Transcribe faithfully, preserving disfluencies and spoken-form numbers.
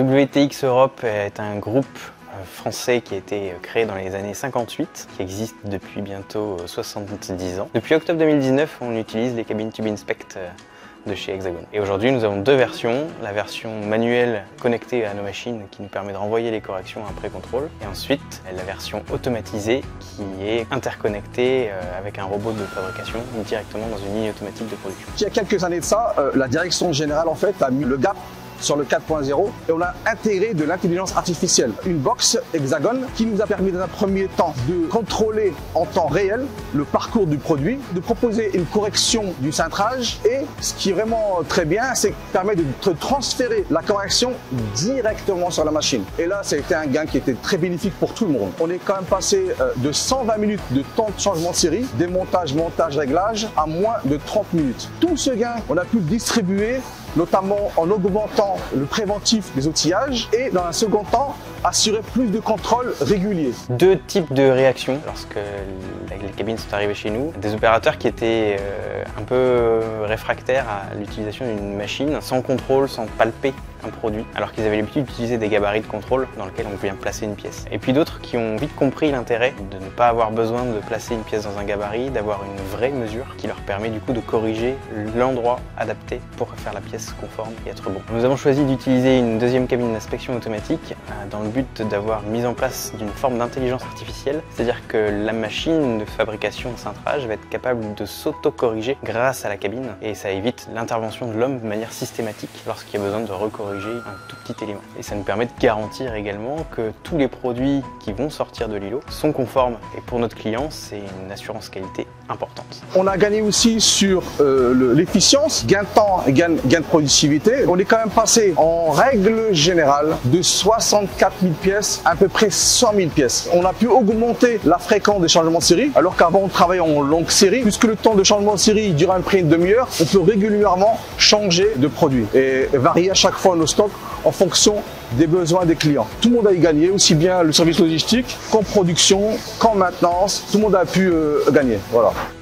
W T X Europe est un groupe français qui a été créé dans les années cinquante-huit, qui existe depuis bientôt soixante-dix ans. Depuis octobre deux mille dix-neuf, on utilise les cabines Tube Inspect de chez Hexagon. Et aujourd'hui, nous avons deux versions. La version manuelle connectée à nos machines qui nous permet de renvoyer les corrections après contrôle. Et ensuite, la version automatisée qui est interconnectée avec un robot de fabrication directement dans une ligne automatique de production. Il y a quelques années de ça, la direction générale en fait a mis le gap sur le quatre point zéro et on a intégré de l'intelligence artificielle. Une box Hexagon qui nous a permis dans un premier temps de contrôler en temps réel le parcours du produit, de proposer une correction du cintrage et ce qui est vraiment très bien, c'est qu'il permet de transférer la correction directement sur la machine. Et là, c'était un gain qui était très bénéfique pour tout le monde. On est quand même passé de cent vingt minutes de temps de changement de série, démontage, montage, réglage, à moins de trente minutes. Tout ce gain, on a pu le distribuer notamment en augmentant le préventif des outillages et dans un second temps, assurer plus de contrôle régulier. Deux types de réactions lorsque les cabines sont arrivées chez nous. Des opérateurs qui étaient un peu réfractaires à l'utilisation d'une machine sans contrôle, sans palper un produit, alors qu'ils avaient l'habitude d'utiliser des gabarits de contrôle dans lesquels on vient placer une pièce. Et puis d'autres qui ont vite compris l'intérêt de ne pas avoir besoin de placer une pièce dans un gabarit, d'avoir une vraie mesure qui leur permet du coup de corriger l'endroit adapté pour faire la pièce conforme et être bon. Nous avons choisi d'utiliser une deuxième cabine d'inspection automatique dans le but d'avoir mis en place d'une forme d'intelligence artificielle, c'est-à-dire que la machine de fabrication de cintrage va être capable de s'auto-corriger grâce à la cabine et ça évite l'intervention de l'homme de manière systématique lorsqu'il y a besoin de recorriger un tout petit élément. Et ça nous permet de garantir également que tous les produits qui vont sortir de l'îlot sont conformes. Et pour notre client, c'est une assurance qualité importante. On a gagné aussi sur euh, l'efficience, gain de temps et gain, gain de productivité. On est quand même passé en règle générale de soixante-quatre mille pièces à à peu près cent mille pièces. On a pu augmenter la fréquence des changements de série, alors qu'avant on travaillait en longue série. Puisque le temps de changement de série dure à peu près une demi-heure, on peut régulièrement changer de produit et varier à chaque fois nos stocks en fonction des besoins des clients. Tout le monde a y gagné, aussi bien le service logistique qu'en production, qu'en maintenance. Tout le monde a pu euh, gagner. Voilà.